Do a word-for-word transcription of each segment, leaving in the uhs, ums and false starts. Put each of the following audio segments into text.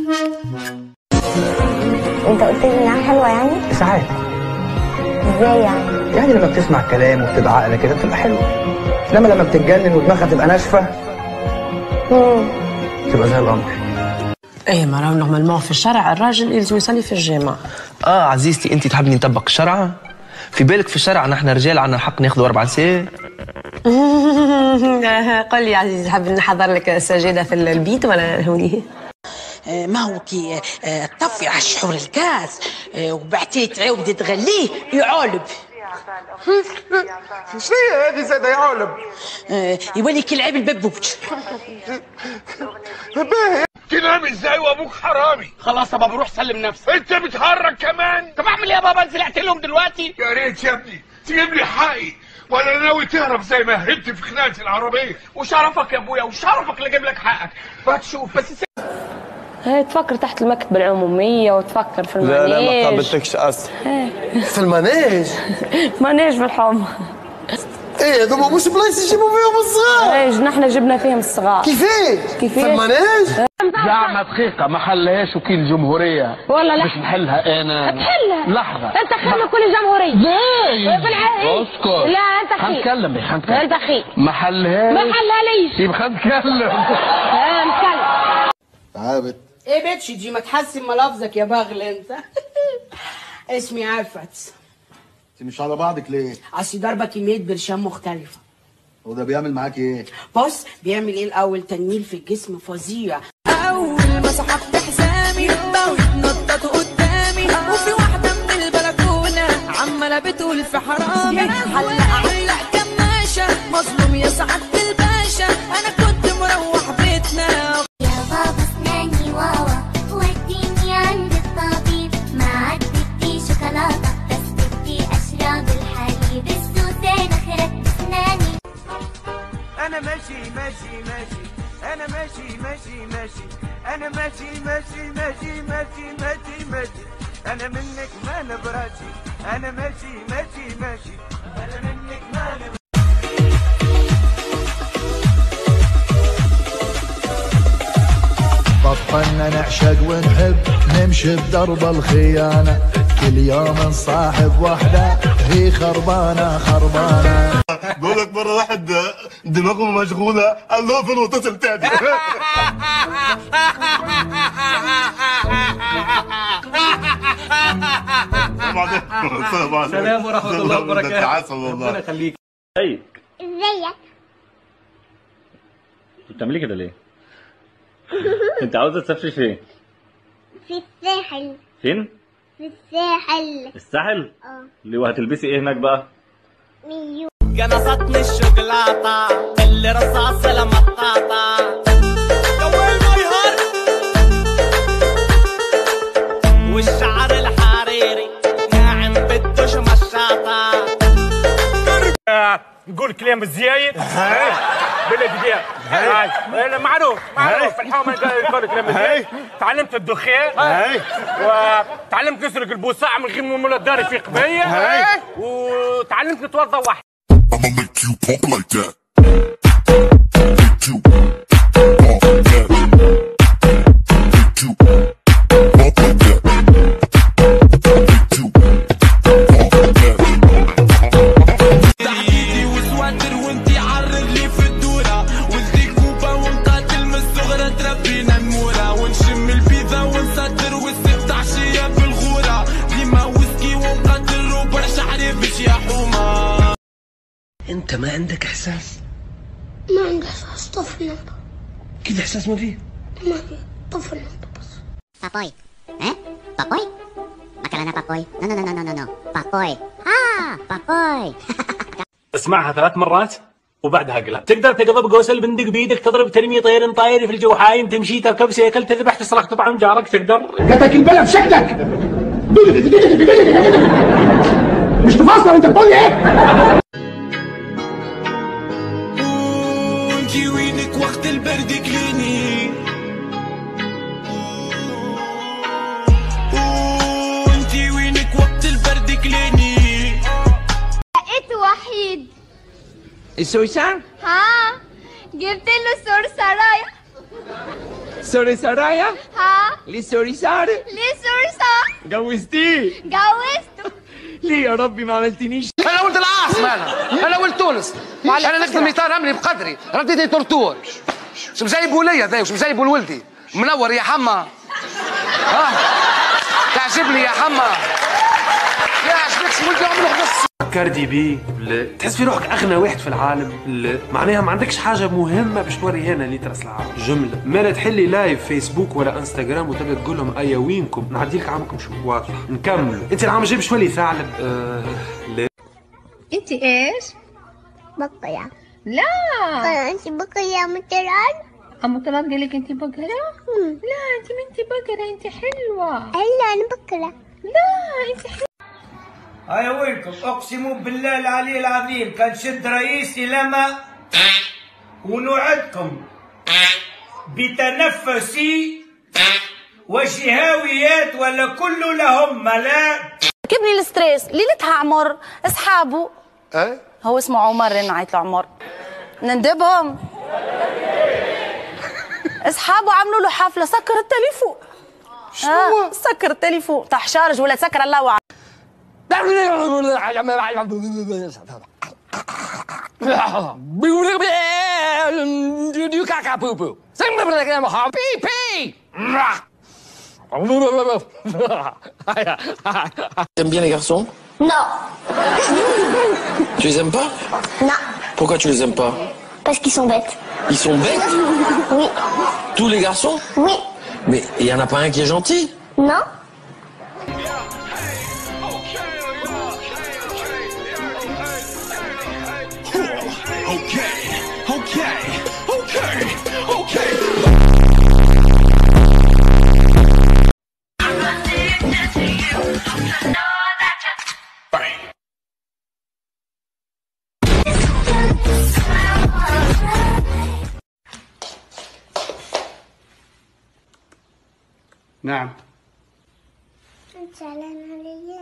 انت قلت لي انها حلوه يعني؟ ساعات. ازاي يعني؟ يعني لما بتسمع كلام وبتبقى عاقله كده بتبقى حلوه، انما لما بتتجنن ودماغها تبقى ناشفه امم تبقى زي القمر. ايه ما راهو نورمالمون في الشرع الراجل يلزم يصلي في الجامع. اه عزيزتي انت تحبني نطبق الشرع؟ في بالك في الشرع نحن رجال عنا الحق ناخذوا اربع نساء؟ قل لي يا عزيزي تحب نحضر لك سجاده في البيت ولا هوني؟ ما هو كي تطفي على الشحور الكاس وبعدين تعاود تغليه يعولب. شنو هي هذه زاده يعولب؟ يولي كيلعب الببوج. باهي تنام ازاي وابوك حرامي؟ خلاص يا بابا روح سلم نفسك. انت بتهرج كمان؟ طب اعمل ايه يا بابا؟ انزل اقتل لهم دلوقتي. يا ريت يا ابني تجيب لي حقي ولا ناوي تهرب زي ما هربت في خناقه العربيه. وشرفك يا ابويا وشرفك اللي اجيب لك حقك. وهتشوف بس س... هي تفكر تحت المكتبة العمومية وتفكر في المانيج. لا لا ما قابلتكش أصلا. في المانيج؟ مانيج في الحومة. ايه هذوما مش بلايص يجيبوا فيهم الصغار. ايه نحن جبنا فيهم الصغار. كيفاش؟ كيفاش؟ في المانيج؟ زعما دقيقة ما حلهاش وكيل الجمهورية. والله لا مش نحلها أنا. تحلها. لحظة. أنت خير من كل الجمهورية. ازاي؟ بالعقل. اسكت. لا أنت خير. هنتكلم يا هنتكلم. أنت خير. ما حلهاش. ما حلها ليش؟ يبقى هنتكلم. اه نتكلم. عابد. ايه بتش دي ما تحسن ملفظك يا باغل انت. اسمي عفت. انت مش على بعضك ليه؟ اصل ضربه كميه برشام مختلفه. هو ده بيعمل معاك ايه؟ بص بيعمل ايه الاول؟ تنميل في الجسم فظيع. اول ما سحبت حزامي بقوا يتنططوا قدامي وفي واحده من البلكونه عماله بتقول في حرامي علق علق كماشه مظلوم يا سعاده الباشا انا كنت مروح بيتنا. يا بابا اسناني واوا وديني عند الطبيب ما عدتي شوكولاته بس بدي اشرب الحليب السوسه نخرت اسناني. انا ماشي ماشي ماشي انا ماشي ماشي ماشي انا ماشي ماشي ماشي ماشي ماشي ماشي انا منك ما نبراشي انا ماشي ماشي ماشي انا منك ما نبراشي. بطلنا نعشق ونحب نمشي بدرب الخيانة كل يوم نصاحب وحدة هي خربانة خربانة. بقول لك مرة واحد دماغه مشغولة قال له فين واتصل تاني. سلام ورحمة الله وبركاته. عسل والله. ربنا يخليك. ازيك؟ ازيك؟ انت بتعملي كده ليه؟ انت عاوزة تسافري فين؟ في الساحل. فين؟ في الساحل. الساحل؟ اه. ليه وهتلبسي ايه هناك بقى؟ ميو. قنصتني الشوكولاتة اللي رصاص لمطاطة يا ويل ماي هارت والشعر الحريري ناعم بدوش مشاطة. نقول كلام زايد بلدي ديال هاي معروف معروف في الحومه نقول كلام زايد. تعلمت الدخان وتعلمت نسرق البوصاع من غير مولى الدار في قبيه وتعلمت نتوضا واحد. I'ma make you pump like that. Make you pump like that. Make you pump like that. Make you pump like that. تحديدي وسواتر وانتي عرض لي في الدورة ولدي كوبا ونقاتل من الصغرى تربينا نمورة ونشم البيضة ونسطر والست عشية بالغورة ديما ويسكي ونقاتل روبر شعري بش يا حومة. انت ما عندك احساس؟ ما عندي احساس طفل نمط. كيف احساس ما فيه؟ ما في طفل نمط بس. بابوي ها بابوي اكلنا بابوي نو نو نو نو نو بابوي اه بابوي. اسمعها ثلاث مرات وبعدها قلها. تقدر تقضب قوس البندق بيدك تضرب ترمي طير طاير في الجو حايم تمشي تركب سيكل تذبح تسرق تطعم جارك تقدر. قتك البلد شكلك مش تفاصل انت بتقول ايه؟ وانتي وينك وقت البرد كليني وانتي وينك وقت البرد كليني. لقيت وحيد. السويسار؟ ها جبت له صرصرايه سوري سرايا؟ ها؟ ليه سوري سارة؟ ليه سوري صار؟ جوزتيه؟ جوزته. ليه يا ربي ما عملتنيش؟ انا ولد العاصمة انا انا ولد تونس انا نخدم اطار امري بقدري رديتي تورتور شو مجايب وليا ذا وش مجايب ولدي منور يا حما ها تعجبني يا حما لا عجبكش ولدي عمره بس كاردي بي لا تحس في روحك اغنى واحد في العالم لا معناها ما عندكش حاجه مهمه باش توري هنا اللي ترس العالم جمله ما تحلي لايف فيسبوك ولا انستغرام وتبدا تقول لهم ايا وينكم نعدي لك عامكم شو واضح نكملوا انت العام الجاي باش تولي ثعلب آه لا انت ايش؟ بقرة. لا انت بقرة مطران؟ أم طلال قال لك انت بقرة؟ لا انت ما انت بقرة انت حلوة. الا انا بقرة. لا انت حلوة. هيا وينكم؟ اقسم بالله العلي العظيم كان شد رئيسي لما ونوعدكم بتنفسي وشهاويات ولا كله لهم لا كبني الستريس ليلتها عمر اصحابه ايه هو اسمه عمر نعيط له عمر نندبهم اصحابه عملوا له حفله سكر التليفون شو آه سكر التليفون طاح شارج ولا سكر الله اعلم T'aimes bien les garçons? Non. Tu les aimes pas? Non. Pourquoi tu les aimes pas? Parce qu'ils sont bêtes. Ils sont bêtes? Oui. Tous les garçons? Oui. Mais il y en a pas un qui est gentil? Non. Okay, okay, okay, okay. نعم. انت زعلان عليا؟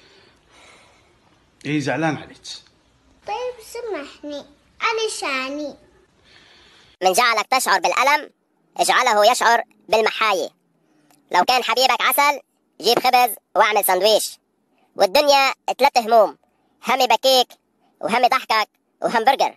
ايه زعلان عليك. طيب سامحني، علشاني. من جعلك تشعر بالألم اجعله يشعر بالمحاية. لو كان حبيبك عسل جيب خبز واعمل سندويش. والدنيا ثلاث هموم، هم بكيك وهم ضحكك وهم برجر.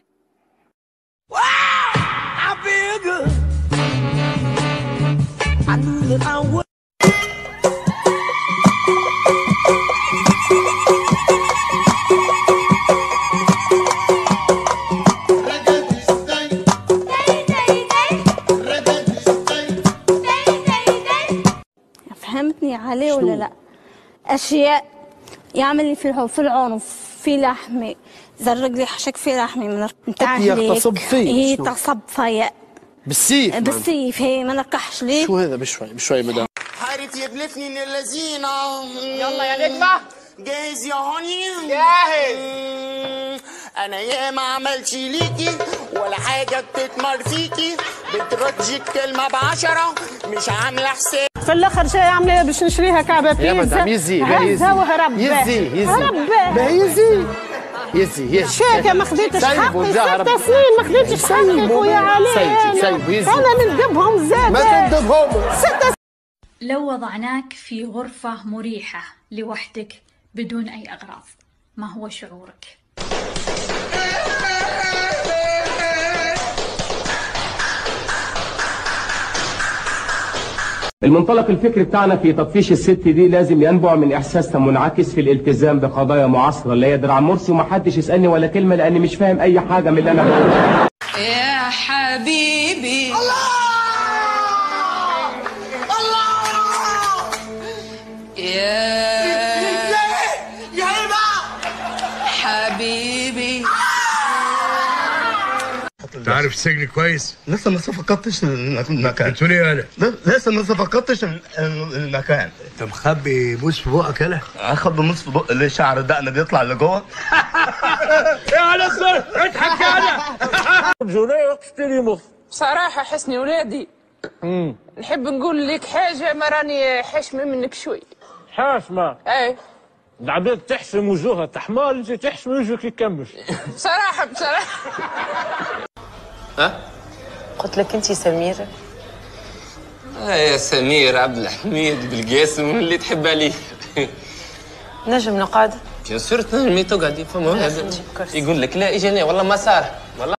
فهمتني عليه ولا لا؟ اشياء يعمل لي في في العنف في لحمي زرق لي حشك في لحمي من نتاع يغتصب فيه هي تغصب فيا بالسيف بالسيف هي ما نركحش ليه شو هذا بشوي بشوي مدام حارت يبلفني من اللذينة. يلا يا نجمة. جاهز يا هوني؟ جاهز. انا يا ما عملتش ليكي ولا حاجة بتتمر فيكي بتردي الكلمة بعشرة مش عاملة حساب. في الاخر شيء عامله باش نشريها كعبه بيتزا يا مدام يزي يزي وهرب يزي يزي هرب يزي يزي يزي شاكه ما خديتش حقي ست سنين ما خديتش حقك ويا علي انا ندبهم زاد ما تندبهم ست. لو وضعناك في غرفة مريحة لوحدك بدون أي أغراض ما هو شعورك؟ المنطلق الفكري بتاعنا في تطفيش الست دي لازم ينبع من احساسها منعكس في الالتزام بقضايا معاصره لا يدري عن مرسي ومحدش يسالني ولا كلمه لاني مش فاهم اي حاجه من اللي انا بقوله. يا حبيبي الله يا يا هبه حبيبي. تعرف السجن كويس؟ لسه ما صفقتش المكان. بتقول ايه انا؟ لسه ما صفقتش المكان. انت مخبي موس في بقك يالا؟ اخبي موس في بق اللي شعر الدقن بيطلع لجوه. يا نصر اضحك يالا. جولي تشتري مخ. بصراحة حسني ولادي نحب نقول لك حاجة ما راني حاشمة منك شوي. حاشمة؟ ايه العباد تحشم وجوهها تحمال انت تحشم وجهك يكمش. بصراحة بصراحة ها؟ قلت لك انت سميرة آه يا سمير عبد الحميد بالقاسم اللي تحب عليه. نجم نقعد؟ بيان سور تنجمي تقعدي، فما هذا يقول لك لا اجاني والله ما صار والله.